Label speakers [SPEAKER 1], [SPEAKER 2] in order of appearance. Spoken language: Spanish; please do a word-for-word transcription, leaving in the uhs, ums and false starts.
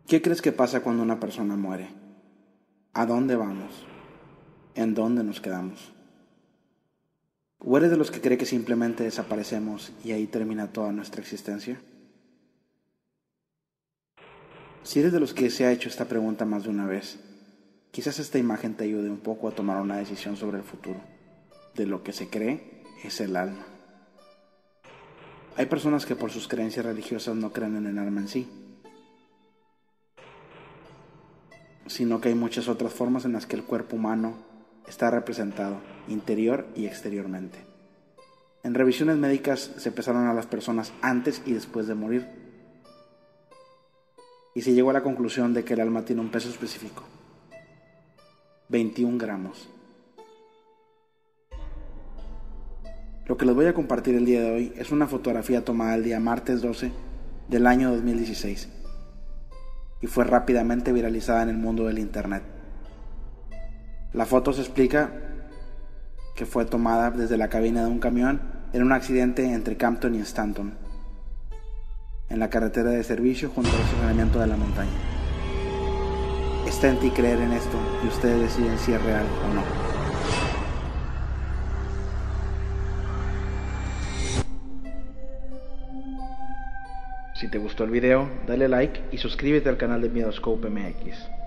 [SPEAKER 1] ¿Qué crees que pasa cuando una persona muere? ¿A dónde vamos? ¿En dónde nos quedamos? ¿O eres de los que cree que simplemente desaparecemos y ahí termina toda nuestra existencia? Si eres de los que se ha hecho esta pregunta más de una vez, quizás esta imagen te ayude un poco a tomar una decisión sobre el futuro, de lo que se cree es el alma. Hay personas que por sus creencias religiosas no creen en el alma en sí, sino que hay muchas otras formas en las que el cuerpo humano está representado, interior y exteriormente. En revisiones médicas se pesaron a las personas antes y después de morir, y se llegó a la conclusión de que el alma tiene un peso específico, veintiún gramos. Lo que les voy a compartir el día de hoy es una fotografía tomada el día martes doce del año dos mil dieciséis y fue rápidamente viralizada en el mundo del internet. La foto se explica que fue tomada desde la cabina de un camión en un accidente entre Campton y Stanton, en la carretera de servicio junto al estacionamiento de la montaña. Está en ti creer en esto y ustedes deciden si es real o no. Si te gustó el video, dale like y suscríbete al canal de Miedoscope M X.